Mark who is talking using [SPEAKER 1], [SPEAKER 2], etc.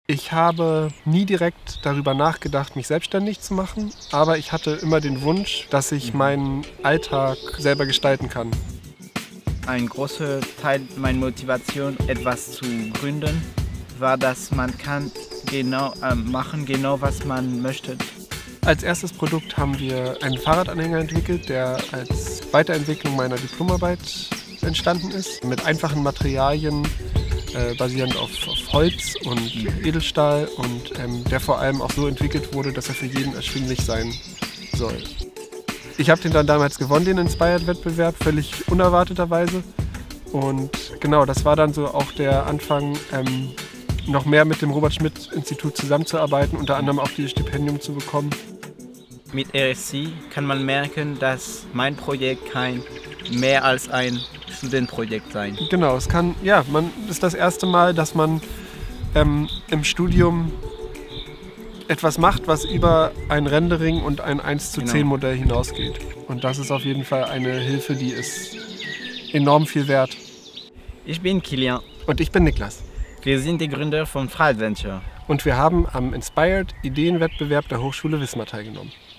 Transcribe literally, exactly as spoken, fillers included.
[SPEAKER 1] Ich habe nie direkt darüber nachgedacht, mich selbstständig zu machen, aber ich hatte immer den Wunsch, dass ich meinen Alltag selber gestalten kann.
[SPEAKER 2] Ein großer Teil meiner Motivation, etwas zu gründen, war, dass man kann genau äh, machen, genau was man möchte.
[SPEAKER 1] Als erstes Produkt haben wir einen Fahrradanhänger entwickelt, der als Weiterentwicklung meiner Diplomarbeit entstanden ist, mit einfachen Materialien, äh, basierend auf, auf Holz und Edelstahl und ähm, der vor allem auch so entwickelt wurde, dass er für jeden erschwinglich sein soll. Ich habe den dann damals gewonnen, den Inspired-Wettbewerb, völlig unerwarteterweise. Und genau, das war dann so auch der Anfang, ähm, noch mehr mit dem Robert-Schmidt-Institut zusammenzuarbeiten, unter anderem auch dieses Stipendium zu bekommen.
[SPEAKER 2] Mit R S C kann man merken, dass mein Projekt kein mehr als ein Studentenprojekt sein.
[SPEAKER 1] Genau, es kann, ja, man ist das erste Mal, dass man ähm, im Studium etwas macht, was über ein Rendering und ein eins zu zehn Modell hinausgeht. Und das ist auf jeden Fall eine Hilfe, die ist enorm viel wert.
[SPEAKER 2] Ich bin Kilian.
[SPEAKER 1] Und ich bin Niklas.
[SPEAKER 2] Wir sind die Gründer von Freiheit Venture.
[SPEAKER 1] Und wir haben am Inspired Ideenwettbewerb der Hochschule Wismar teilgenommen.